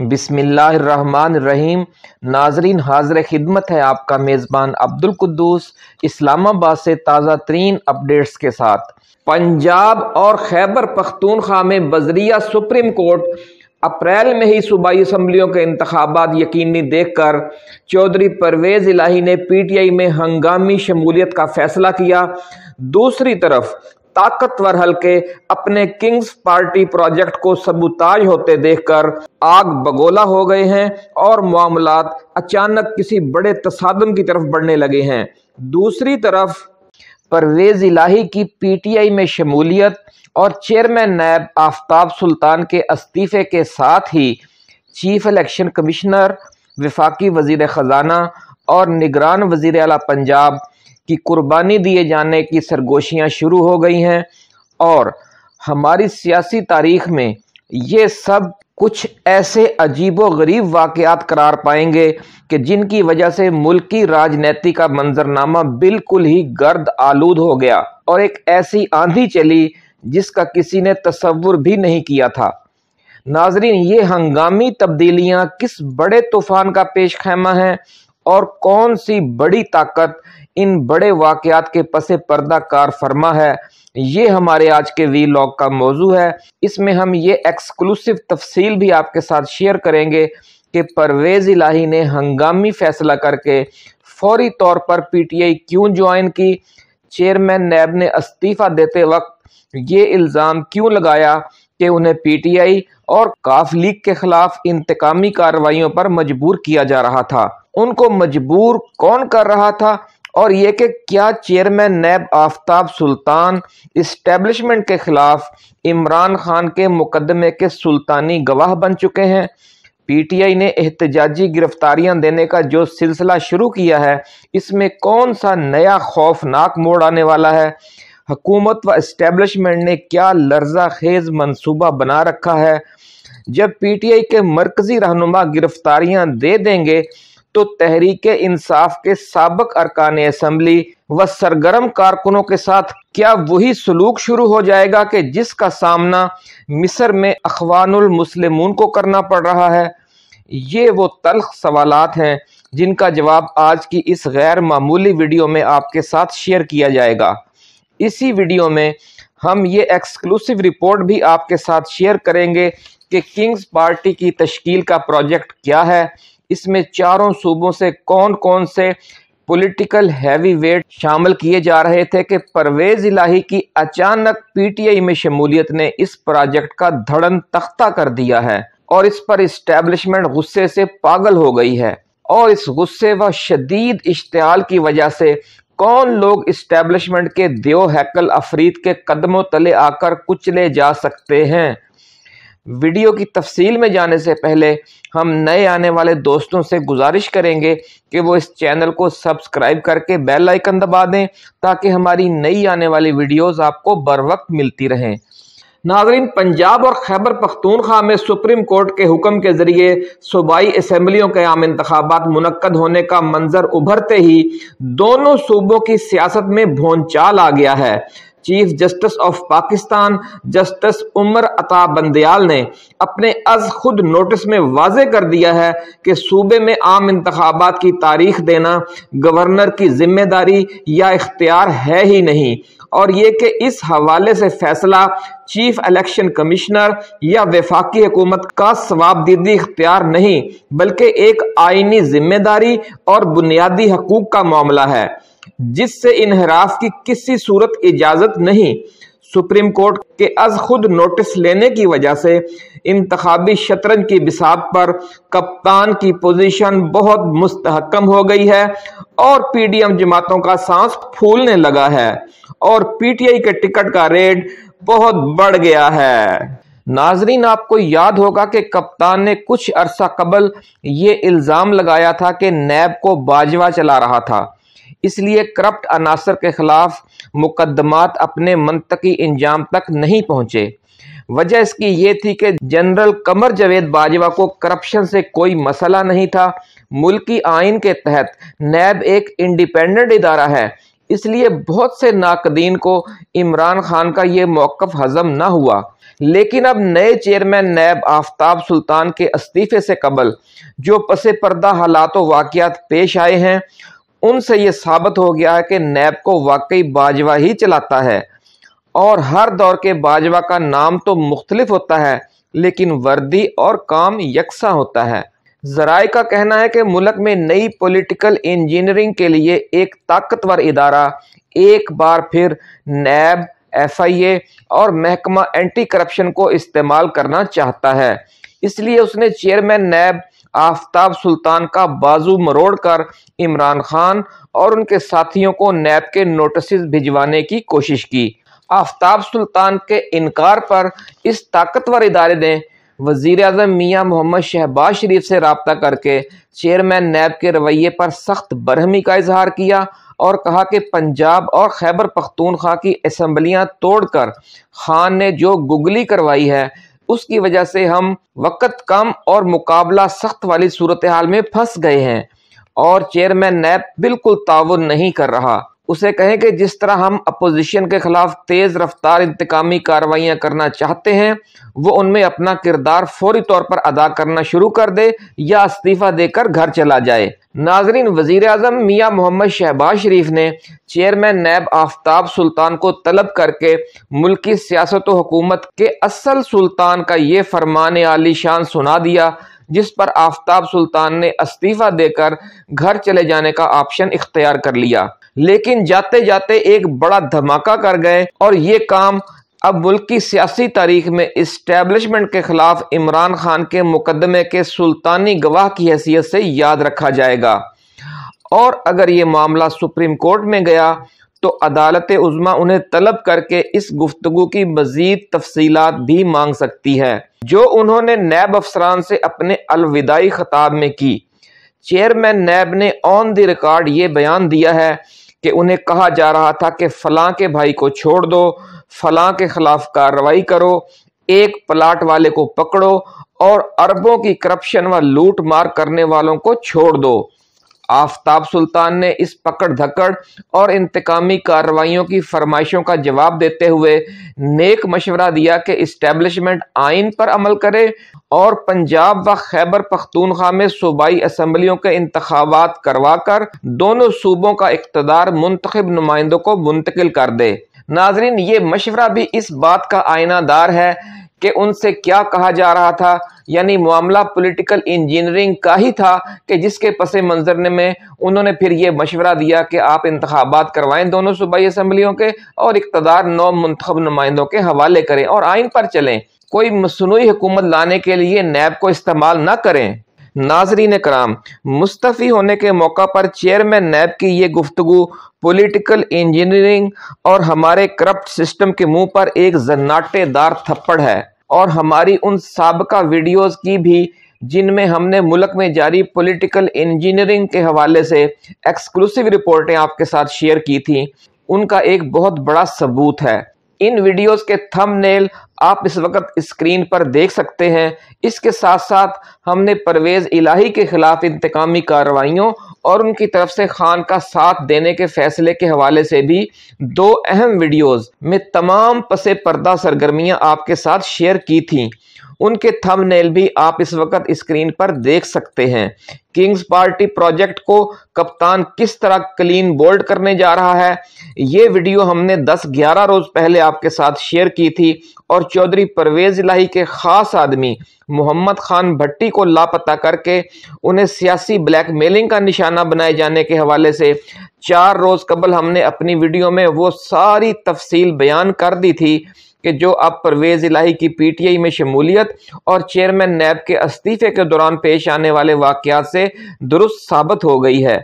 بسم اللہ الرحمن الرحیم۔ ناظرین، حاضر خدمت ہے آپ کا میزبان عبدالقدوس اسلام آباد سے تازہ ترین اپڈیٹس کے ساتھ۔ پنجاب اور خیبر پختونخوا میں بذریعہ سپریم کورٹ اپریل میں ہی صوبائی اسمبلیوں کے انتخابات یقینی دیکھ کر چودھری پرویز الہی نے پی ٹی آئی میں ہنگامی شمولیت کا فیصلہ کیا۔ دوسری طرف طاقتور حلقے اپنے کنگز پارٹی پروجیکٹ کو سبوتاژ ہوتے دیکھ کر آگ بگولا ہو گئے ہیں اور معاملات اچانک کسی بڑے تصادم کی طرف بڑھنے لگے ہیں۔ دوسری طرف پرویز الہی کی پی ٹی آئی میں شمولیت اور چیئرمین نیب آفتاب سلطان کے استعفے کے ساتھ ہی چیف الیکشن کمشنر، وفاقی وزیر خزانہ اور نگران وزیر اعلیٰ پنجاب کی قربانی دیے جانے کی سرگوشیاں شروع ہو گئی ہیں، اور ہماری سیاسی تاریخ میں یہ سب کچھ ایسے عجیب و غریب واقعات قرار پائیں گے کہ جن کی وجہ سے ملکی راجنیتی کا منظرنامہ بالکل ہی گرد آلود ہو گیا اور ایک ایسی آندھی چلی جس کا کسی نے تصور بھی نہیں کیا تھا۔ ناظرین، یہ ہنگامی تبدیلیاں کس بڑے طوفان کا پیش خیمہ ہیں اور کون سی بڑی طاقت ان بڑے واقعات کے پس پردہ کار فرما ہے، یہ ہمارے آج کے وی لاگ کا موضوع ہے۔ اس میں ہم یہ ایکسکلوسیو تفصیل بھی آپ کے ساتھ شیئر کریں گے کہ پرویز الہی نے ہنگامی فیصلہ کر کے فوری طور پر پی ٹی آئی کیوں جوائن کی، چیئرمین نیب نے استعفیٰ دیتے وقت یہ الزام کیوں لگایا کہ انہیں پی ٹی آئی اور کاف لیگ کے خلاف انتقامی کارروائیوں پر مجبور کیا جا رہا تھا، ان کو مجبور کون کر رہا تھا، اور یہ کہ کیا chairman NAB Aftab Sultan establishment کے خلاف عمران خان کے مقدمے کے سلطانی گواہ بن چکے ہیں۔ پی ٹی آئی نے احتجاجی گرفتاریاں دینے کا جو سلسلہ شروع کیا ہے، اس میں کون سا نیا خوفناک موڑ آنے والا ہے، حکومت و اسٹیبلشمنٹ نے کیا لرزہ خیز منصوبہ بنا رکھا ہے۔ جب پی ٹی آئی کے مرکزی رہنما گرفتاریاں دے دیں گے تو تحریک انصاف کے سابق ارکان اسمبلی و سرگرم کارکنوں کے ساتھ کیا وہی سلوک شروع ہو جائے گا کہ جس کا سامنا مصر میں اخوان المسلمون کو کرنا پڑ رہا ہے؟ یہ وہ تلخ سوالات ہیں جن کا جواب آج کی اس غیر معمولی ویڈیو میں آپ کے ساتھ شیئر کیا جائے گا۔ اسی ویڈیو میں ہم یہ ایکسکلوسیو رپورٹ بھی آپ کے ساتھ شیئر کریں گے کہ کنگز پارٹی کی تشکیل کا پروجیکٹ کیا ہے، اس میں چاروں صوبوں سے کون کون سے پولیٹیکل ہیوی ویٹ شامل کیے جا رہے تھے کہ پرویز الہی کی اچانک پی ٹی آئی میں شمولیت نے اس پروجیکٹ کا دھڑن تختہ کر دیا ہے اور اس پر اسٹیبلشمنٹ غصے سے پاگل ہو گئی ہے، اور اس غصے و شدید اشتعال کی وجہ سے کون لوگ اسٹیبلشمنٹ کے دیو ہیکل افریت کے قدموں تلے آ کر کچلے جا سکتے ہیں۔ ویڈیو کی تفصیل میں جانے سے پہلے ہم نئے آنے والے دوستوں سے گزارش کریں گے کہ وہ اس چینل کو سبسکرائب کر کے بیل آئیکن دبا دیں تاکہ ہماری نئی آنے والی ویڈیوز آپ کو بر وقت ملتی رہیں۔ ناظرین، پنجاب اور خیبر پختونخوا میں سپریم کورٹ کے حکم کے ذریعے صوبائی اسمبلیوں کے عام انتخابات منعقد ہونے کا منظر ابھرتے ہی دونوں صوبوں کی سیاست میں بھونچال آ گیا ہے۔ Chief justice of Pakistan justice Umar Ata Bandial نے اپنے از خود نوٹس میں واضح کر دیا ہے کہ صوبے میں عام انتخابات کی تاریخ دینا گورنر کی ذمہ داری یا اختیار ہے ہی نہیں، اور یہ کہ اس حوالے سے فیصلہ چیف الیکشن کمشنر یا وفاقی حکومت کا ثوابدیدی اختیار نہیں بلکہ ایک آئینی ذمہ داری اور بنیادی حقوق کا معاملہ ہے جس سے انحراف کی کسی صورت اجازت نہیں۔ سپریم کورٹ کے از خود نوٹس لینے کی وجہ سے انتخابی شطرنج کی بساط پر کپتان کی پوزیشن بہت مستحکم ہو گئی ہے اور پی ڈی ایم جماعتوں کا سانس پھولنے لگا ہے اور پی ٹی آئی کے ٹکٹ کا ریٹ بہت بڑھ گیا ہے۔ ناظرین، آپ کو یاد ہوگا کہ کپتان نے کچھ عرصہ قبل یہ الزام لگایا تھا کہ نیب کو باجوہ چلا رہا تھا، اس لیے کرپٹ عناصر کے خلاف مقدمات اپنے منطقی انجام تک نہیں پہنچے۔ وجہ اس کی یہ تھی کہ جنرل قمر جاوید باجوہ کو کرپشن سے کوئی مسئلہ نہیں تھا۔ ملکی آئین کے تحت نیب ایک انڈیپینڈنٹ ادارہ ہے، اس لیے بہت سے ناقدین کو عمران خان کا یہ موقف ہضم نہ ہوا، لیکن اب نئے چیئرمین نیب آفتاب سلطان کے استعفے سے قبل جو پس پردہ حالات و واقعات پیش آئے ہیں ان سے یہ ثابت ہو گیا ہے کہ نیب کو واقعی باجوہ ہی چلاتا ہے، اور ہر دور کے باجوہ کا نام تو مختلف ہوتا ہے لیکن وردی اور کام یکساں ہوتا ہے۔ ذرائع کا کہنا ہے کہ ملک میں نئی پولیٹیکل انجینئرنگ کے لیے ایک طاقتور ادارہ ایک بار پھر نیب، ایف آئی اے اور محکمہ اینٹی کرپشن کو استعمال کرنا چاہتا ہے، اس لیے اس نے چیئرمین نیب آفتاب سلطان کا بازو مروڑ کر عمران خان اور ان کے ساتھیوں کو نیب کے نوٹسز بھجوانے کی کوشش کی۔ آفتاب سلطان کے انکار پر اس طاقتور ادارے نے وزیر اعظم میاں محمد شہباز شریف سے رابطہ کر کے چیئرمین نیب کے رویے پر سخت برہمی کا اظہار کیا اور کہا کہ پنجاب اور خیبر پختونخوا کی اسمبلیاں توڑ کر خان نے جو گگلی کروائی ہے اس کی وجہ سے ہم وقت کم اور مقابلہ سخت والی صورتحال میں پھنس گئے ہیں، اور چیئرمین نیب بالکل تعاون نہیں کر رہا۔ اسے کہیں کہ جس طرح ہم اپوزیشن کے خلاف تیز رفتار انتقامی کارروائیاں کرنا چاہتے ہیں وہ ان میں اپنا کردار فوری طور پر ادا کرنا شروع کر دے یا استعفیٰ دے کر گھر چلا جائے۔ ناظرین، وزیر اعظم میاں محمد شہباز شریف نے چیئرمین نیب آفتاب سلطان کو طلب کر کے ملکی سیاست و حکومت کے اصل سلطان کا یہ فرمان عالی شان سنا دیا جس پر آفتاب سلطان نے استعفیٰ دے کر گھر چلے جانے کا آپشن اختیار کر لیا، لیکن جاتے جاتے ایک بڑا دھماکہ کر گئے اور یہ کام اب ملک کی سیاسی تاریخ میں اسٹیبلشمنٹ کے خلاف عمران خان کے مقدمے کے سلطانی گواہ کی حیثیت سے یاد رکھا جائے گا، اور اگر یہ معاملہ سپریم کورٹ میں گیا تو عدالت عظمیٰ انہیں طلب کر کے اس گفتگو کی مزید تفصیلات بھی مانگ سکتی ہے جو انہوں نے نیب افسران سے اپنے الوداعی خطاب میں کی۔ چیئرمین نیب نے آن دی ریکارڈ یہ بیان دیا ہے کہ انہیں کہا جا رہا تھا کہ فلاں کے بھائی کو چھوڑ دو، فلاں کے خلاف کارروائی کرو، ایک پلاٹ والے کو پکڑو اور اربوں کی کرپشن و لوٹ مار کرنے والوں کو چھوڑ دو۔ آفتاب سلطان نے اس پکڑ دھکڑ اور انتقامی کارروائیوں کی فرمائشوں کا جواب دیتے ہوئے نیک مشورہ دیا کہ اسٹیبلشمنٹ آئین پر عمل کرے اور پنجاب و خیبر پختونخوا میں صوبائی اسمبلیوں کے انتخابات کروا کر دونوں صوبوں کا اقتدار منتخب نمائندوں کو منتقل کر دے۔ ناظرین، یہ مشورہ بھی اس بات کا آئینہ دار ہے کہ ان سے کیا کہا جا رہا تھا، یعنی معاملہ پولیٹیکل انجینئرنگ کا ہی تھا کہ جس کے پس منظر میں انہوں نے پھر یہ مشورہ دیا کہ آپ انتخابات کروائیں دونوں صوبائی اسمبلیوں کے اور اقتدار نو منتخب نمائندوں کے حوالے کریں اور آئین پر چلیں، کوئی مصنوعی حکومت لانے کے لیے نیب کو استعمال نہ کریں۔ ناظرین کرام، مستعفی ہونے کے موقع پر چیئرمین نیب کی یہ گفتگو پولیٹیکل انجینئرنگ اور ہمارے کرپٹ سسٹم کے منہ پر ایک زناٹے دار تھپڑ ہے، اور ہماری ان سابقہ ویڈیوز کی بھی جن میں ہم نے ملک میں جاری پولیٹیکل انجینئرنگ کے حوالے سے ایکسکلوسیو رپورٹیں آپ کے ساتھ شیئر کی تھیں، ان کا ایک بہت بڑا ثبوت ہے۔ ان ویڈیوز کے تھم نیل آپ اس وقت اسکرین پر دیکھ سکتے ہیں۔ اس کے ساتھ ساتھ ہم نے پرویز الہی کے خلاف انتقامی کارروائیوں اور ان کی طرف سے خان کا ساتھ دینے کے فیصلے کے حوالے سے بھی دو اہم ویڈیوز میں تمام پس پردہ سرگرمیاں آپ کے ساتھ شیئر کی تھیں، ان کے تھم نیل بھی آپ اس وقت اسکرین پر دیکھ سکتے ہیں۔ کنگز پارٹی پروجیکٹ کو کپتان کس طرح کلین بولڈ کرنے جا رہا ہے، یہ ویڈیو ہم نے 10-11 روز پہلے آپ کے ساتھ شیئر کی تھی، اور چودھری پرویز الہی کے خاص آدمی محمد خان بھٹی کو لاپتہ کر کے انہیں سیاسی بلیک میلنگ کا نشانہ بنائے جانے کے حوالے سے 4 روز قبل ہم نے اپنی ویڈیو میں وہ ساری تفصیل بیان کر دی تھی کہ جو اب پرویز الہی کی پی ٹی آئی میں شمولیت اور چیئرمین نیب کے استعفے کے دوران پیش آنے والے واقعات سے درست ثابت ہو گئی ہے۔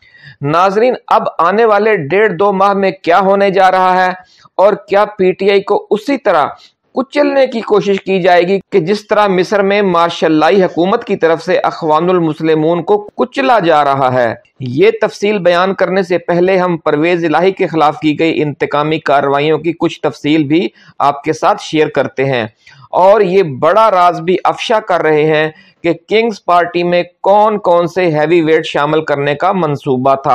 ناظرین، اب آنے والے 1.5-2 ماہ میں کیا ہونے جا رہا ہے، اور کیا پی ٹی آئی کو اسی طرح کچلنے کی کوشش کی جائے گی کہ جس طرح مصر میں مارشل لائی حکومت کی طرف سے اخوان المسلمون کو کچلا جا رہا ہے؟ یہ تفصیل بیان کرنے سے پہلے ہم پرویز الہی کے خلاف کی گئی انتقامی کارروائیوں کی کچھ تفصیل بھی آپ کے ساتھ شیئر کرتے ہیں، اور یہ بڑا راز بھی افشا کر رہے ہیں کہ کنگز پارٹی میں کون کون سے ہیوی ویٹ شامل کرنے کا منصوبہ تھا۔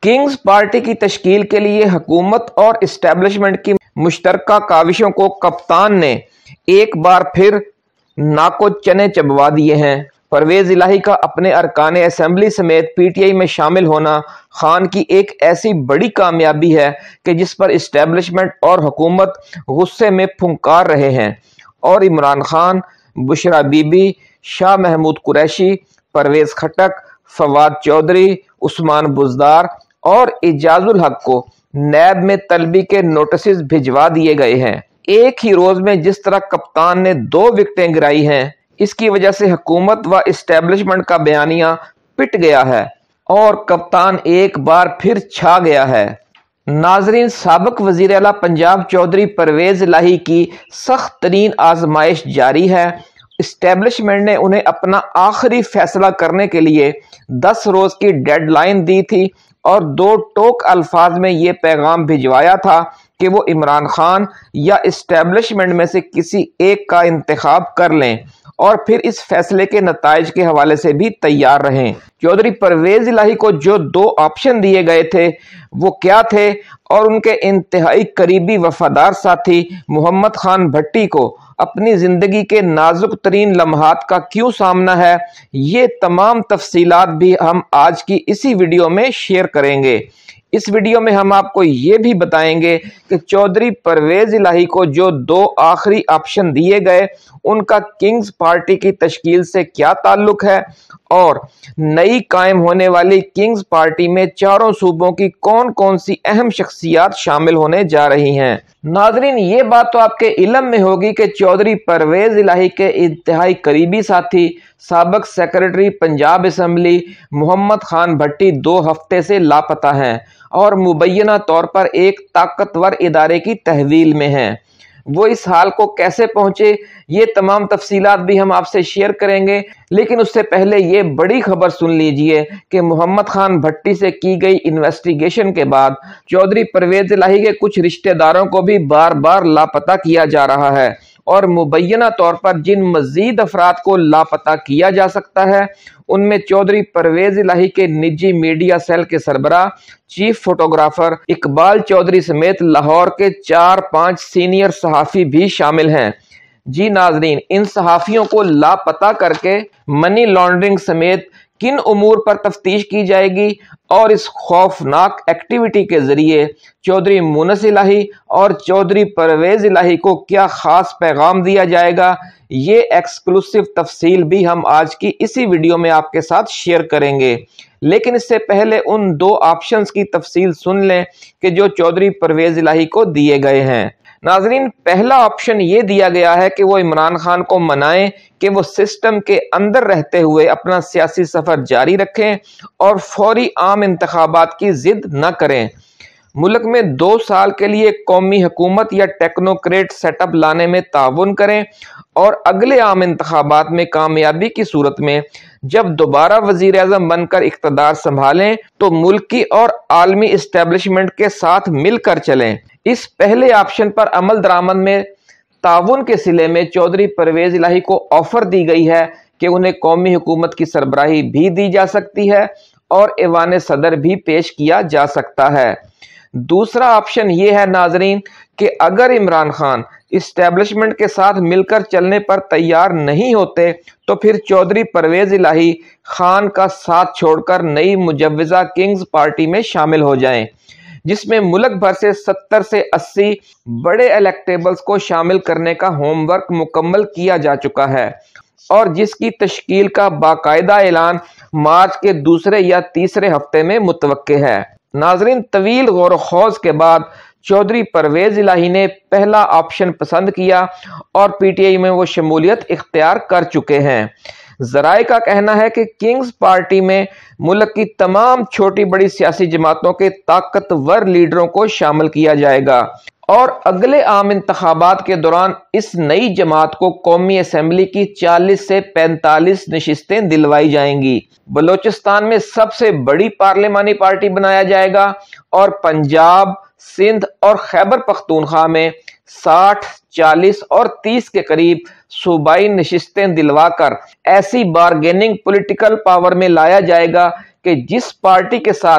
کنگز پارٹی کی تشکیل کے لیے حکومت اور اسٹیبلشمنٹ کی مشترکہ کاوشوں کو کپتان نے ایک بار پھر ناکو چنے چبوا دیے ہیں۔ پرویز الہی کا اپنے ارکان اسمبلی سمیت پی ٹی آئی میں شامل ہونا خان کی ایک ایسی بڑی کامیابی ہے کہ جس پر اسٹیبلشمنٹ اور حکومت غصے میں پھنکار رہے ہیں، اور عمران خان، بشرا بی بی، شاہ محمود قریشی، پرویز خٹک، فواد چودھری، عثمان بزدار اور اعجاز الحق کو نیب میں طلبی کے نوٹسز بھجوا دیے گئے ہیں۔ ایک ہی روز میں جس طرح کپتان نے 2 وکٹیں گرائی ہیں، اس کی وجہ سے حکومت و اسٹیبلشمنٹ کا بیانیہ پٹ گیا ہے اور کپتان ایک بار پھر چھا گیا ہے۔ ناظرین، سابق وزیر اعلیٰ پنجاب چودھری پرویز الہی کی سخت ترین آزمائش جاری ہے۔ اسٹیبلشمنٹ نے انہیں اپنا آخری فیصلہ کرنے کے لیے 10 روز کی ڈیڈ لائن دی تھی اور 2 ٹوک الفاظ میں یہ پیغام بھجوایا تھا کہ وہ عمران خان یا اسٹیبلشمنٹ میں سے کسی ایک کا انتخاب کر لیں اور پھر اس فیصلے کے نتائج کے حوالے سے بھی تیار رہیں۔ چودھری پرویز الہی کو جو 2 آپشن دیے گئے تھے وہ کیا تھے، اور ان کے انتہائی قریبی وفادار ساتھی محمد خان بھٹی کو اپنی زندگی کے نازک ترین لمحات کا کیوں سامنا ہے، یہ تمام تفصیلات بھی ہم آج کی اسی ویڈیو میں شیئر کریں گے۔ اس ویڈیو میں ہم آپ کو یہ بھی بتائیں گے کہ چودھری پرویز الہی کو جو 2 آخری آپشن دیے گئے ان کا کنگز پارٹی کی تشکیل سے کیا تعلق ہے، اور نئی قائم ہونے والی کنگز پارٹی میں چاروں صوبوں کی کون کون سی اہم شخصیات شامل ہونے جا رہی ہیں۔ ناظرین، یہ بات تو آپ کے علم میں ہوگی کہ چودھری پرویز الہی کے انتہائی قریبی ساتھی سابق سیکرٹری پنجاب اسمبلی محمد خان بھٹی 2 ہفتے سے لاپتہ ہیں اور مبینہ طور پر ایک طاقتور ادارے کی تحویل میں ہیں۔ وہ اس حال کو کیسے پہنچے، یہ تمام تفصیلات بھی ہم آپ سے شیئر کریں گے، لیکن اس سے پہلے یہ بڑی خبر سن لیجئے کہ محمد خان بھٹی سے کی گئی انویسٹیگیشن کے بعد چودھری پرویز الہی کے کچھ رشتہ داروں کو بھی بار بار لاپتہ کیا جا رہا ہے، اور مبینہ طور پر جن مزید افراد کو لاپتہ کیا جا سکتا ہے ان میں چودھری پرویز الہی کے نجی میڈیا سیل کے سربراہ چیف فوٹوگرافر اقبال چودھری سمیت لاہور کے 4-5 سینئر صحافی بھی شامل ہیں۔ جی ناظرین، ان صحافیوں کو لاپتہ کر کے منی لانڈرنگ سمیت کن امور پر تفتیش کی جائے گی، اور اس خوفناک ایکٹیویٹی کے ذریعے چودھری مونس الہی اور چودھری پرویز الہی کو کیا خاص پیغام دیا جائے گا، یہ ایکسکلوسیو تفصیل بھی ہم آج کی اسی ویڈیو میں آپ کے ساتھ شیئر کریں گے۔ لیکن اس سے پہلے ان 2 آپشنز کی تفصیل سن لیں کہ جو چودھری پرویز الہی کو دیے گئے ہیں۔ ناظرین، پہلا آپشن یہ دیا گیا ہے کہ وہ عمران خان کو منائیں کہ وہ سسٹم کے اندر رہتے ہوئے اپنا سیاسی سفر جاری رکھیں اور فوری عام انتخابات کی ضد نہ کریں۔ ملک میں 2 سال کے لیے قومی حکومت یا ٹیکنوکریٹ سیٹ اپ لانے میں تعاون کریں، اور اگلے عام انتخابات میں کامیابی کی صورت میں جب دوبارہ وزیر اعظم بن کر اقتدار سنبھالیں تو ملکی اور عالمی اسٹیبلشمنٹ کے ساتھ مل کر چلیں۔ اس پہلے آپشن پر عمل درآمد میں تعاون کے صلے میں چودھری پرویز الہی کو آفر دی گئی ہے کہ انہیں قومی حکومت کی سربراہی بھی دی جا سکتی ہے اور ایوان صدر بھی پیش کیا جا سکتا ہے۔ دوسرا آپشن یہ ہے ناظرین کہ اگر عمران خان اسٹیبلشمنٹ کے ساتھ مل کر چلنے پر تیار نہیں ہوتے تو پھر چودھری پرویز الہی خان کا ساتھ چھوڑ کر نئی مجوزہ کنگز پارٹی میں شامل ہو جائیں، جس میں ملک بھر سے 70 سے 80 بڑے الیکٹیبلز کو شامل کرنے کا ہوم ورک مکمل کیا جا چکا ہے، اور جس کی تشکیل کا باقاعدہ اعلان مارچ کے دوسرے یا تیسرے ہفتے میں متوقع ہے۔ ناظرین، طویل غور و خوض کے بعد چودھری پرویز الہی نے پہلا آپشن پسند کیا اور پی ٹی آئی میں وہ شمولیت اختیار کر چکے ہیں۔ ذرائع کا کہنا ہے کہ کنگز پارٹی میں ملک کی تمام چھوٹی بڑی سیاسی جماعتوں کے طاقتور لیڈروں کو شامل کیا جائے گا، اور اگلے عام انتخابات کے دوران اس نئی جماعت کو قومی اسمبلی کی 40 سے 45 نشستیں دلوائی جائیں گی۔ بلوچستان میں سب سے بڑی پارلیمانی پارٹی بنایا جائے گا، اور پنجاب، سندھ اور خیبر پختونخوا میں 60، 40 اور 30 کے قریب صوبائی نشستیں دلوا کر ایسی بارگیننگ پولیٹیکل پاور میں لایا جائے گا کہ جس پارٹی کے ساتھ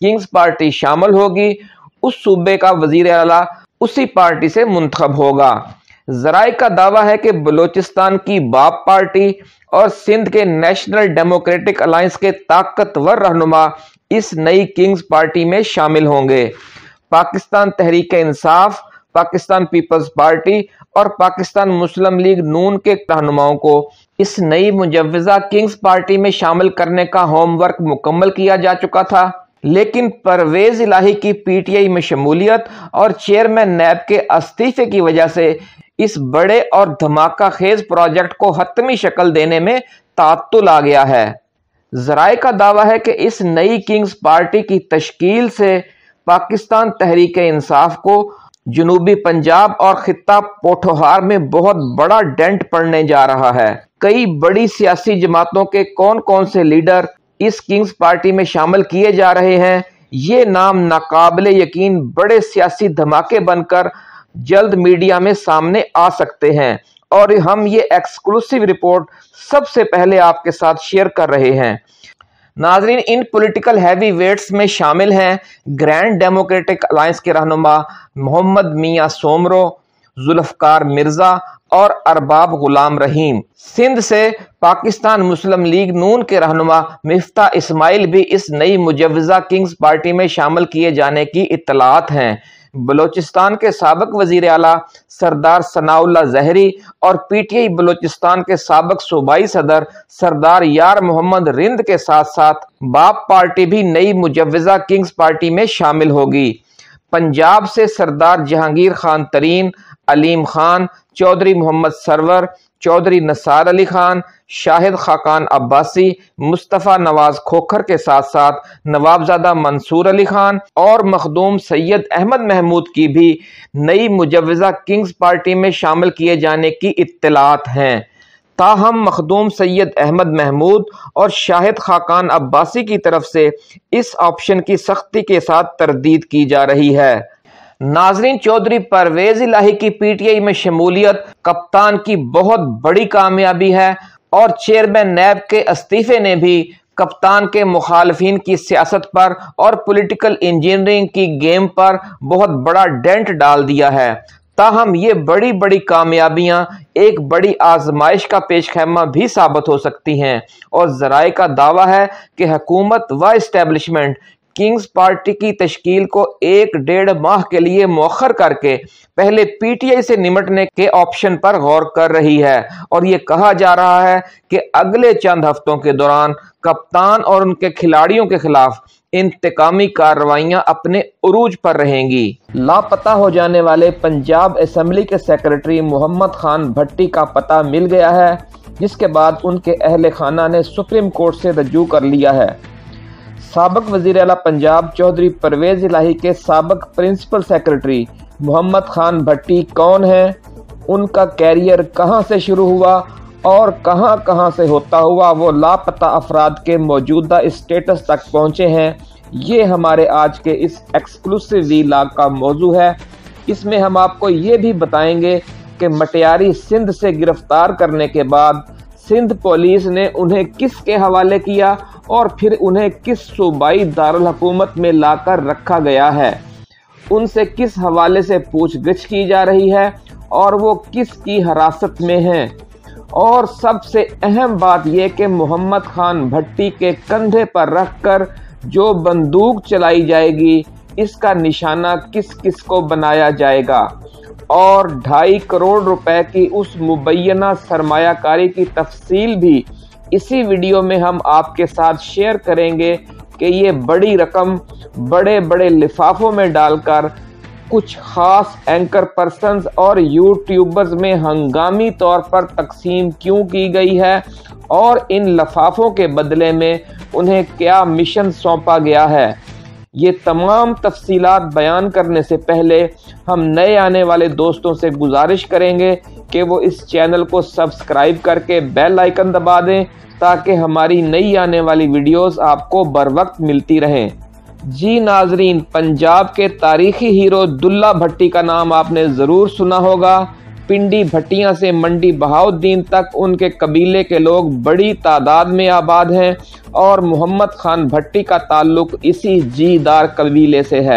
किंग्स पार्टी शामिल होगी, उस सूबे का वजीर आला उसी पार्टी से मुंतखब होगा। जराए का दावा है कि बलूचिस्तान की बाप पार्टी और सिंध के नेशनल डेमोक्रेटिक अलायंस के ताकतवर रहनुमा इस नई किंग्स पार्टी में शामिल होंगे। पाकिस्तान तहरीक इंसाफ, पाकिस्तान पीपल्स पार्टी और पाकिस्तान मुस्लिम लीग नून के रहनुमाओं को इस नई मुजव्वजा किंग्स पार्टी में शामिल करने का होमवर्क मुकम्मल किया जा चुका था, लेकिन परवेज इलाही की पीटीआई में शमूलियत और चेयरमैन नैब के इस्तीफे की वजह से इस बड़े और धमाका खेज प्रोजेक्ट को हतमी शक्ल देने में तात्तुल आ गया है। जराए का दावा है कि इस नई किंग्स पार्टी की तश्कील से पाकिस्तान तहरीक इंसाफ को जनूबी पंजाब और खित्ता पोठोहार में बहुत बड़ा डेंट पड़ने जा रहा है। कई बड़ी सियासी जमातों के कौन कौन से लीडर इस किंग्स पार्टी में शामिल किए जा रहे हैं, ये नाम नाकाबिले यकीन बड़े सियासी धमाके बनकर जल्द मीडिया में सामने आ सकते हैं और हम ये एक्सक्लूसिव रिपोर्ट सबसे पहले आपके साथ शेयर कर रहे हैं। नाजरीन, इन पॉलिटिकल हैवी वेट्स में शामिल हैं ग्रैंड डेमोक्रेटिक अलायंस के रहनुमा मोहम्मद मियां सोमरो, जुल्फकार मिर्जा और अरबाब गुलाम रहीम। सिंध से पाकिस्तान मुस्लिम लीग नून के रहनुमा मिफ्ता इस्माइल भी इस नई मुजव्वजा किंग्स पार्टी में शामिल किए जाने की इत्तलात हैं। बलोचिस्तान के साबिक वजीर आला सरदार सनाउल्लाह जहरी और पीटीआई बलोचिस्तान के साबिक सूबाई सदर सरदार यार मोहम्मद रिंद के साथ साथ बाप पार्टी भी नई मुजव्वजा किंग्स पार्टी में शामिल होगी। पंजाब से सरदार जहांगीर खान तरीन, अलीम खान, चौधरी मोहम्मद सरवर, चौधरी नसार अली खान, शाहिद खाकान अब्बासी, मुस्तफ़ा नवाज खोखर के साथ साथ नवाबजादा मंसूर अली खान और मखदूम सैयद अहमद महमूद की भी नई मुजव्वजा किंग्स पार्टी में शामिल किए जाने की इत्तलात हैं। ताहम मखदूम सैयद अहमद महमूद और शाहिद खाकान अब्बासी की तरफ से इस ऑप्शन की सख्ती के साथ तरदीद की जा रही है। नाजरीन, चौधरी परवेज इलाही की पीटीआई में शमूलियत कप्तान की बहुत बड़ी कामयाबी है और चेयरमैन नैब के इस्तीफे ने भी कप्तान के मुखालफिन की सियासत पर और पॉलिटिकल इंजीनियरिंग की गेम पर बहुत बड़ा डेंट डाल दिया है। ताहम ये बड़ी बड़ी कामयाबियां एक बड़ी आजमाइश का पेशखैमा भी साबित हो सकती हैं और जराए का दावा है कि हुकूमत व इस्टेब्लिशमेंट किंग्स पार्टी की तश्कील को 1-1.5 माह के लिए मौखर करके पहले पीटीआई से निमटने के ऑप्शन पर गौर कर रही है और ये कहा जा रहा है कि अगले चंद हफ्तों के दौरान कप्तान और उनके खिलाड़ियों के खिलाफ इंतकामी कार्रवाइयां अपने उरूज पर रहेंगी। लापता हो जाने वाले पंजाब असेंबली के सेक्रेटरी मोहम्मद खान भट्टी का पता मिल गया है, जिसके बाद उनके अहले खाना ने सुप्रीम कोर्ट से रजू कर लिया है। साबिक वजीर आला पंजाब चौधरी परवेज इलाही के साबिक प्रिंसिपल सेक्रेटरी मोहम्मद खान भट्टी कौन है, उनका कैरियर कहां से शुरू हुआ और कहां से होता हुआ वो लापता अफराद के मौजूदा स्टेटस तक पहुंचे हैं, ये हमारे आज के इस एक्सक्लूसिव व्लॉग का मौजू है। इसमें हम आपको ये भी बताएंगे कि मटियारी सिंध से गिरफ्तार करने के बाद सिंध पुलिस ने उन्हें किसके हवाले किया और फिर उन्हें किस सूबाई दारुल हुकूमत में लाकर रखा गया है, उनसे किस हवाले से पूछगिछ की जा रही है और वो किसकी हिरासत में हैं। और सबसे अहम बात यह कि मोहम्मद खान भट्टी के कंधे पर रखकर जो बंदूक चलाई जाएगी, इसका निशाना किस किस को बनाया जाएगा और 2.5 करोड़ रुपए की उस मुबैना सरमायाकारी की तफसील भी इसी वीडियो में हम आपके साथ शेयर करेंगे कि ये बड़ी रकम बड़े बड़े लिफाफों में डालकर कुछ खास एंकर पर्सन्स और यूट्यूबर्स में हंगामी तौर पर तकसीम क्यों की गई है और इन लिफाफों के बदले में उन्हें क्या मिशन सौंपा गया है। ये तमाम तफसीलात बयान करने से पहले हम नए आने वाले दोस्तों से गुजारिश करेंगे कि वो इस चैनल को सब्सक्राइब करके बेल आइकन दबा दें ताकि हमारी नई आने वाली वीडियोस आपको बर वक्त मिलती रहें। जी नाजरीन, पंजाब के तारीखी हीरो दुल्ला भट्टी का नाम आपने ज़रूर सुना होगा। پنڈی بھٹیاں سے منڈی بہاؤالدین تک ان کے قبیلے کے لوگ بڑی تعداد میں آباد ہیں اور محمد خان بھٹی کا تعلق اسی جیدار قبیلے سے ہے۔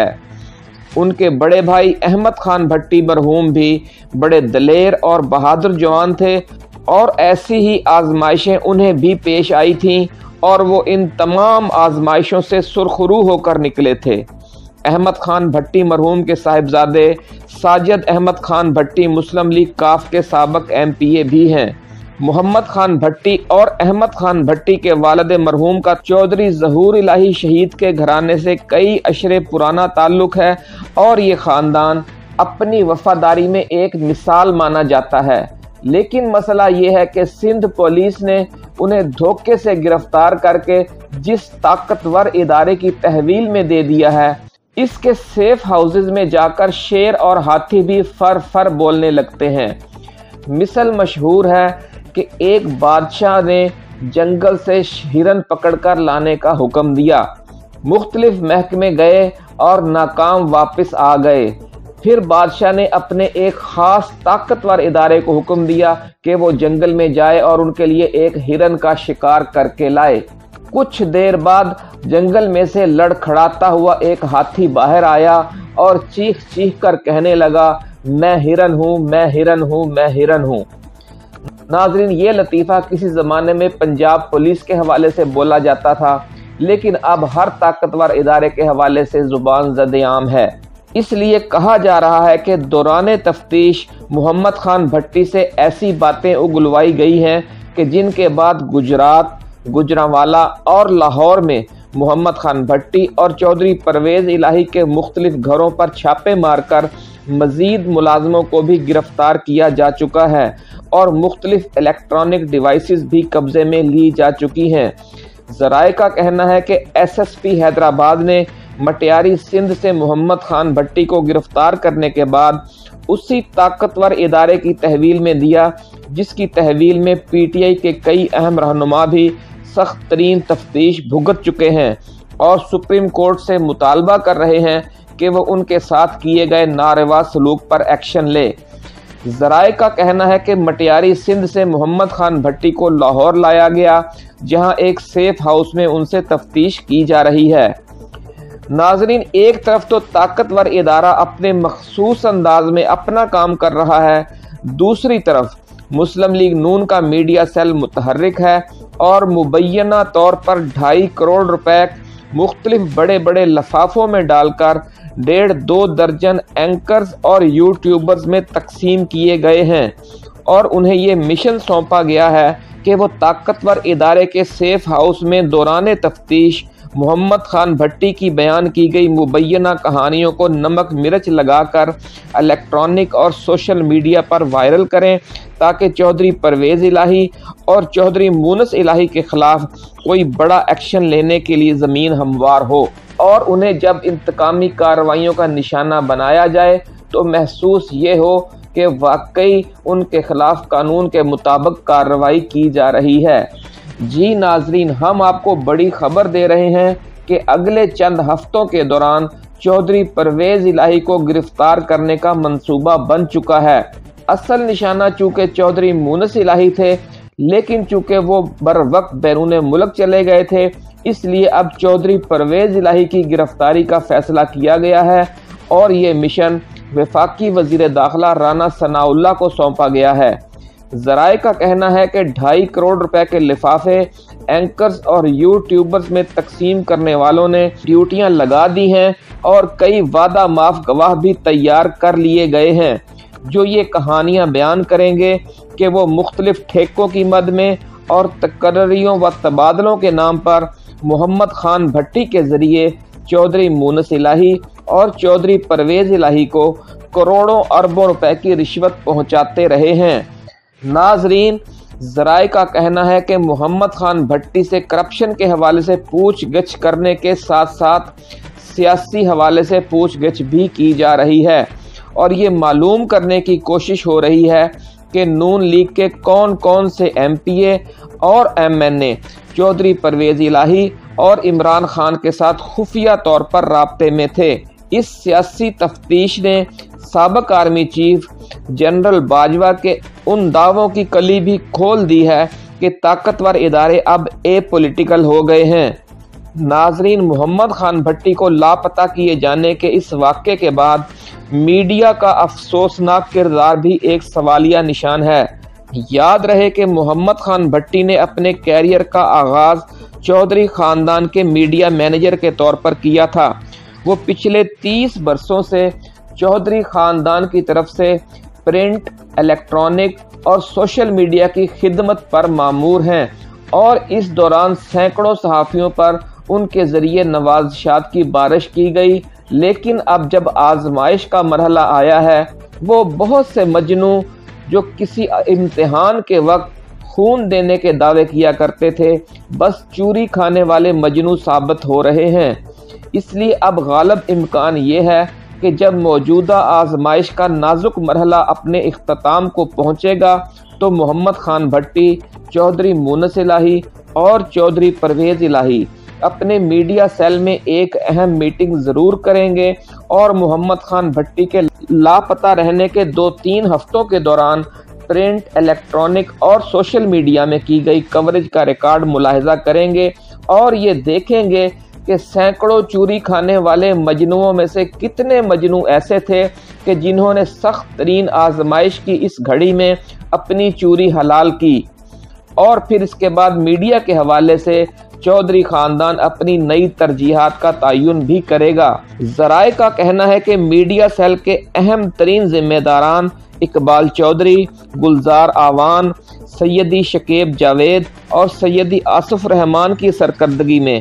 ان کے بڑے بھائی احمد خان بھٹی مرحوم بھی بڑے دلیر اور بہادر جوان تھے اور ایسی ہی آزمائشیں انہیں بھی پیش آئی تھیں اور وہ ان تمام آزمائشوں سے سرخرو ہو کر نکلے تھے۔ احمد خان بھٹی مرحوم کے صاحبزادے ساجد احمد خان بھٹی مسلم لیگ کاف کے سابق MPA بھی ہیں۔ محمد خان بھٹی اور احمد خان بھٹی کے والد مرحوم کا چودھری ظہور الہی شہید کے گھرانے سے کئی عشرے پرانا تعلق ہے اور یہ خاندان اپنی وفاداری میں ایک مثال مانا جاتا ہے، لیکن مسئلہ یہ ہے کہ سندھ پولیس نے انہیں دھوکے سے گرفتار کر کے جس طاقتور ادارے کی تحویل میں دے دیا ہے، اس کے سیف ہاؤسز میں جا کر شیر اور ہاتھی بھی فر فر بولنے لگتے ہیں۔ مثل مشہور ہے کہ ایک بادشاہ نے جنگل سے ہرن پکڑ کر لانے کا حکم دیا، مختلف محکمے گئے اور ناکام واپس آ گئے۔ پھر بادشاہ نے اپنے ایک خاص طاقتور ادارے کو حکم دیا کہ وہ جنگل میں جائے اور ان کے لیے ایک ہرن کا شکار کر کے لائے۔ کچھ دیر بعد جنگل میں سے لڑکھڑاتا ہوا ایک ہاتھی باہر آیا اور چیخ چیخ کر کہنے لگا، میں ہرن ہوں، میں ہرن ہوں، میں ہرن ہوں۔ ناظرین، یہ لطیفہ کسی زمانے میں پنجاب پولیس کے حوالے سے بولا جاتا تھا، لیکن اب ہر طاقتور ادارے کے حوالے سے زبان زد عام ہے۔ اس لیے کہا جا رہا ہے کہ دوران تفتیش محمد خان بھٹی سے ایسی باتیں اگلوائی گئی ہیں کہ جن کے بعد گجرات، گوجرانوالا اور لاہور میں محمد خان بھٹی اور چودھری پرویز الہی کے مختلف گھروں پر چھاپے مار کر مزید ملازموں کو بھی گرفتار کیا جا چکا ہے اور مختلف الیکٹرانک ڈیوائسز بھی قبضے میں لی جا چکی ہیں۔ ذرائع کا کہنا ہے کہ SSP حیدرآباد نے مٹیاری سندھ سے محمد خان بھٹی کو گرفتار کرنے کے بعد اسی طاقتور ادارے کی تحویل میں دیا، جس کی تحویل میں PTI کے کئی اہم رہنما بھی سخت ترین تفتیش بھگت چکے ہیں اور سپریم کورٹ سے مطالبہ کر رہے ہیں کہ وہ ان کے ساتھ کیے گئے ناروا سلوک پر ایکشن لے۔ ذرائع کا کہنا ہے کہ مٹیاری سندھ سے محمد خان بھٹی کو لاہور لایا گیا، جہاں ایک سیف ہاؤس میں ان سے تفتیش کی جا رہی ہے۔ ناظرین، ایک طرف تو طاقتور ادارہ اپنے مخصوص انداز میں اپنا کام کر رہا ہے، دوسری طرف مسلم لیگ نون کا میڈیا سیل متحرک ہے اور مبینہ طور پر 2.5 کروڑ روپے مختلف بڑے بڑے لفافوں میں ڈال کر 1.5-2 درجن اینکرز اور یوٹیوبرز میں تقسیم کیے گئے ہیں اور انہیں یہ مشن سونپا گیا ہے کہ وہ طاقتور ادارے کے سیف ہاؤس میں دوران تفتیش محمد خان بھٹی کی بیان کی گئی مبینہ کہانیوں کو نمک مرچ لگا کر الیکٹرانک اور سوشل میڈیا پر وائرل کریں تاکہ چودھری پرویز الہی اور چودھری مونس الہی کے خلاف کوئی بڑا ایکشن لینے کے لیے زمین ہموار ہو اور انہیں جب انتقامی کارروائیوں کا نشانہ بنایا جائے تو محسوس یہ ہو کہ واقعی ان کے خلاف قانون کے مطابق کارروائی کی جا رہی ہے۔ جی ناظرین، ہم آپ کو بڑی خبر دے رہے ہیں کہ اگلے چند ہفتوں کے دوران چودھری پرویز الہی کو گرفتار کرنے کا منصوبہ بن چکا ہے۔ اصل نشانہ چونکہ چودھری مونس الہی تھے، لیکن چونکہ وہ بر وقت بیرون ملک چلے گئے تھے، اس لیے اب چودھری پرویز الہی کی گرفتاری کا فیصلہ کیا گیا ہے اور یہ مشن وفاقی وزیر داخلہ رانا ثناء اللہ کو سونپا گیا ہے۔ ذرائع کا کہنا ہے کہ 2.5 کروڑ روپے کے لفافے اینکرز اور یوٹیوبرز میں تقسیم کرنے والوں نے ڈیوٹیاں لگا دی ہیں اور کئی وعدہ معاف گواہ بھی تیار کر لیے گئے ہیں جو یہ کہانیاں بیان کریں گے کہ وہ مختلف ٹھیکوں کی مد میں اور تقرریوں و تبادلوں کے نام پر محمد خان بھٹی کے ذریعے چودھری مونس الہی اور چودھری پرویز الہی کو کروڑوں اربوں روپے کی رشوت پہنچاتے رہے ہیں۔ ناظرین، ذرائع کا کہنا ہے کہ محمد خان بھٹی سے کرپشن کے حوالے سے پوچھ گچھ کرنے کے ساتھ ساتھ سیاسی حوالے سے پوچھ گچھ بھی کی جا رہی ہے اور یہ معلوم کرنے کی کوشش ہو رہی ہے کہ نون لیگ کے کون کون سے MPA اور MNA چودھری پرویز الہی اور عمران خان کے ساتھ خفیہ طور پر رابطے میں تھے۔ اس سیاسی تفتیش نے साबिक आर्मी चीफ जनरल बाजवा के उन दावों की कली भी खोल दी है कि ताकतवर इदारे अब एपॉलिटिकल हो गए हैं। नाजरीन, मोहम्मद खान भट्टी को लापता किए जाने के इस वाक़े के बाद मीडिया का अफसोसनाक किरदार भी एक सवालिया निशान है। याद रहे कि मोहम्मद खान भट्टी ने अपने कैरियर का आगाज़ चौधरी ख़ानदान के मीडिया मैनेजर के तौर पर किया था। वो पिछले 30 बरसों से चौधरी ख़ानदान की तरफ से प्रिंट, इलेक्ट्रॉनिक और सोशल मीडिया की खिदमत पर मामूर हैं और इस दौरान सैकड़ों सहाफ़ियों पर उनके ज़रिए नवाज़शात की बारिश की गई। लेकिन अब जब आजमाइश का मरहला आया है, वो बहुत से मजनू जो किसी इम्तिहान के वक्त खून देने के दावे किया करते थे, बस चूरी खाने वाले मजनू साबित हो रहे हैं। इसलिए अब गालिब इम्कान ये है कि जब मौजूदा आजमाइश का नाजुक मरहला अपने इख्तिताम को पहुँचेगा तो मोहम्मद खान भट्टी, चौधरी मुनस इलाही और चौधरी परवेज़ इलाही अपने मीडिया सेल में एक अहम मीटिंग ज़रूर करेंगे और मोहम्मद खान भट्टी के लापता रहने के 2-3 हफ्तों के दौरान प्रिंट, इलेक्ट्रॉनिक और सोशल मीडिया में की गई कवरेज का रिकॉर्ड मुलाहिजा करेंगे और ये देखेंगे कि सैकड़ों चूरी खाने वाले मजनुओं में से कितने मजनू ऐसे थे कि जिन्होंने सख्त तरीन आजमाइश की इस घड़ी में अपनी चूरी हलाल की। और फिर इसके बाद मीडिया के हवाले से चौधरी ख़ानदान अपनी नई तरजीहात का तयन भी करेगा। ज़राए का कहना है कि मीडिया सेल के अहम तरीन जिम्मेदारान इकबाल चौधरी, गुलजार आवान, सैयदी शकीब जावेद और सैयदी आसिफ रहमान की सरकर्दगी में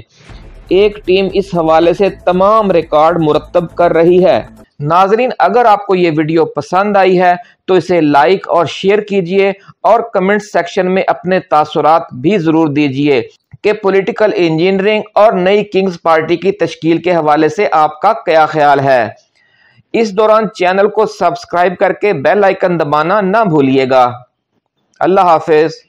एक टीम इस हवाले से तमाम रिकॉर्ड मुरतब कर रही है। नाजरीन, अगर आपको ये वीडियो पसंद आई है तो इसे लाइक और शेयर कीजिए और कमेंट सेक्शन में अपने तासुरात भी ज़रूर दीजिए कि पॉलिटिकल इंजीनियरिंग और नई किंग्स पार्टी की तश्कील के हवाले से आपका क्या ख्याल है। इस दौरान चैनल को सब्सक्राइब करके बेल आइकन दबाना ना भूलिएगा। अल्लाह हाफिज।